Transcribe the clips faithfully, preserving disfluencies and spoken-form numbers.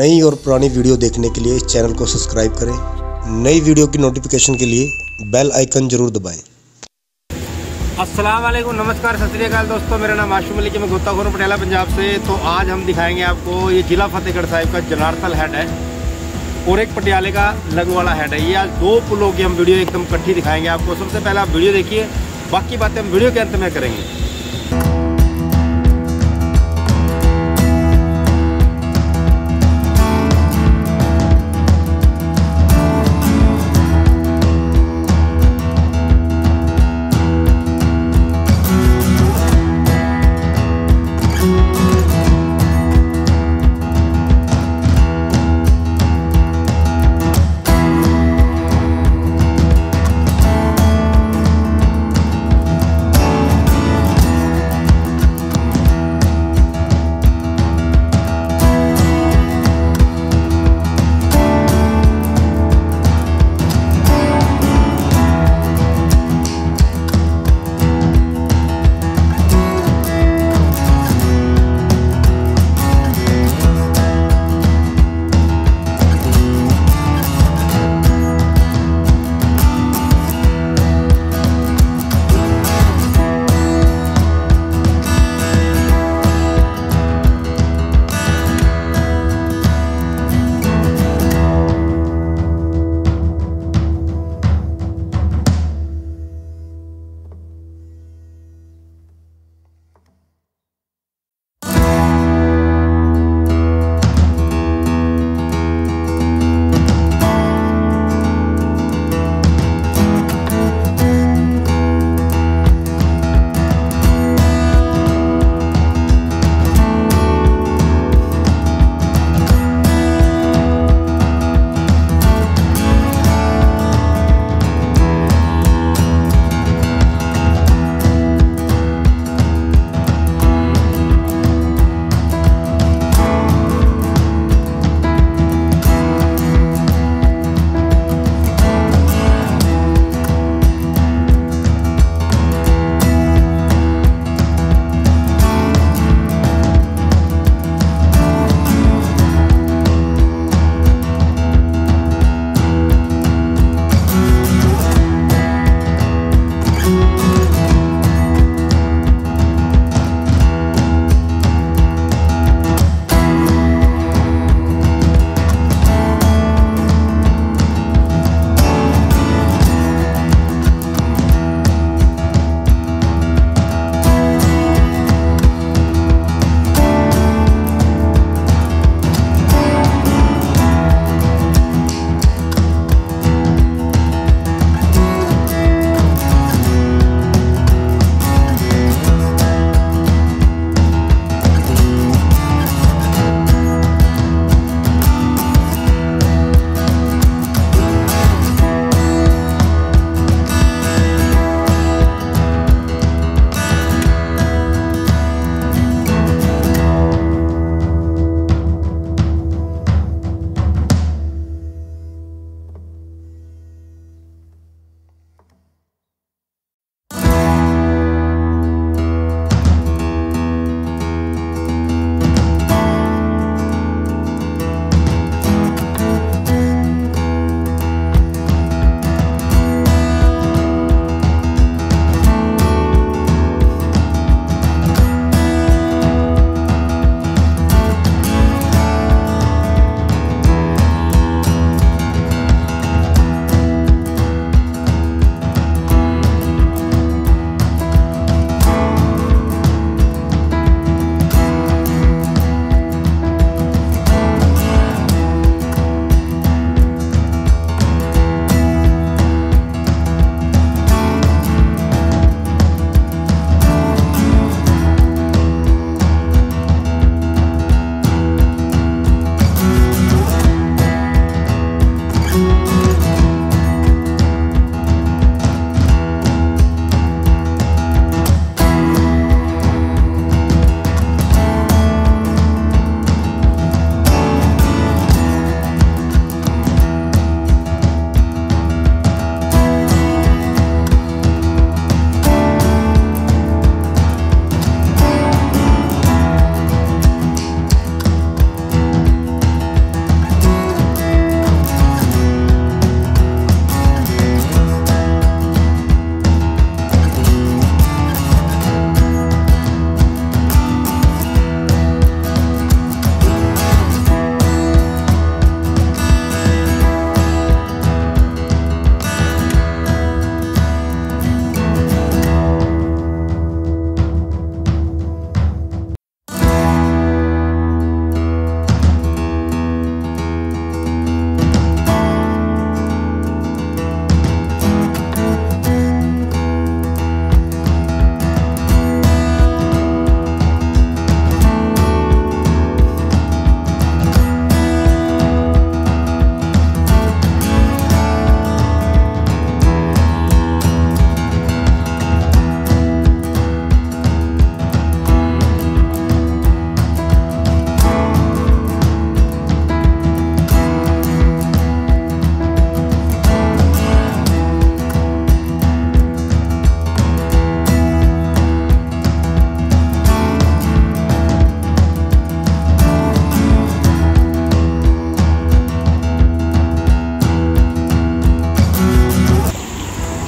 नई और पुरानी वीडियो देखने के लिए चैनल को सब्सक्राइब करें। नई वीडियो की नोटिफिकेशन के लिए बेल आइकन जरूर दबाएं। अस्सलाम वालेकुम, नमस्कार, सत श्री अकाल दोस्तों। मेरा नाम आशुम अली, मैं गोताखोर पटियाला पंजाब से। तो आज हम दिखाएंगे आपको, ये जिला फतेहगढ़ साहिब का जनार्थल हेड है और एक पटियाले का लगू वाला हेड है। ये आज दो पुलों की हम वीडियो एकदम इकट्ठी दिखाएंगे आपको। सबसे पहले आप वीडियो देखिए, बाकी बातें हम वीडियो के अंत में करेंगे।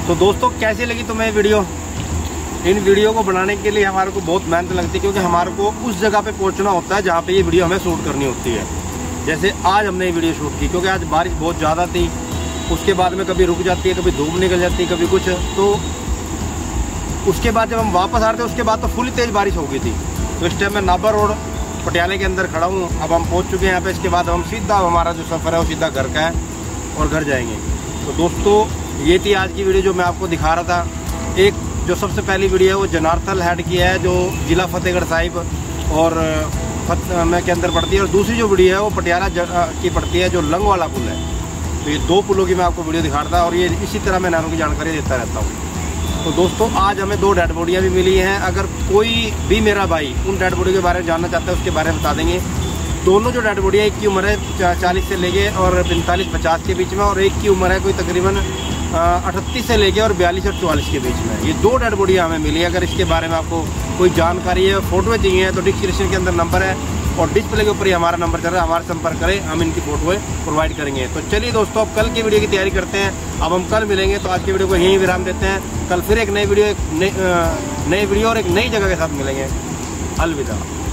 तो दोस्तों कैसी लगी तुम्हें वीडियो? इन वीडियो को बनाने के लिए हमारे को बहुत मेहनत लगती है, क्योंकि हमारे को उस जगह पे पहुंचना होता है जहाँ पे ये वीडियो हमें शूट करनी होती है। जैसे आज हमने ये वीडियो शूट की, क्योंकि आज बारिश बहुत ज़्यादा थी। उसके बाद में कभी रुक जाती है, कभी धूप निकल जाती है, कभी कुछ। तो उसके बाद जब हम वापस आ रहे थे उसके बाद तो फुल तेज़ बारिश हो गई थी। तो इस टाइम मैं नाभा रोड पटियाले के अंदर खड़ा हूँ। अब हम पहुँच चुके हैं यहाँ पे। इसके बाद हम सीधा, हमारा जो सफ़र है वो सीधा घर का है और घर जाएंगे। तो दोस्तों ये थी आज की वीडियो जो मैं आपको दिखा रहा था। एक जो सबसे पहली वीडियो है वो जनार्थल हेड की है, जो ज़िला फतेहगढ़ साहिब और फत में के अंदर पड़ती है। और दूसरी जो वीडियो है वो पटियाला की पड़ती है, जो लंग वाला पुल है। तो ये दो पुलों की मैं आपको वीडियो दिखा रहा था और ये इसी तरह मैं नामों की जानकारी देता रहता हूँ। तो दोस्तों आज हमें दो डेड बॉडियाँ भी मिली हैं। अगर कोई भी मेरा भाई उन डेड बॉडी के बारे में जानना चाहता है उसके बारे में बता देंगे। दोनों जो डेड बॉडी है, एक की उम्र है चालीस से लेके और पैंतालीस पचास के बीच में, और एक की उम्र है कोई तकरीबन अठतीस से लेके और बयालीस और चौवालीस के बीच में। ये दो डेड बॉडियाँ हमें मिली है। अगर इसके बारे में आपको कोई जानकारी है, फोटोएं चाहिए तो डिस्क्रिप्शन के अंदर नंबर है और डिस्प्ले के ऊपर ही हमारा नंबर चल रहा है। हमारे संपर्क करें, हम इनकी फोटोएं प्रोवाइड करेंगे। तो चलिए दोस्तों, अब कल की वीडियो की तैयारी करते हैं। अब हम कल मिलेंगे, तो आज की वीडियो को यहीं विराम देते हैं। कल फिर एक नई वीडियो, एक नई वीडियो और एक नई जगह के साथ मिलेंगे। अलविदा।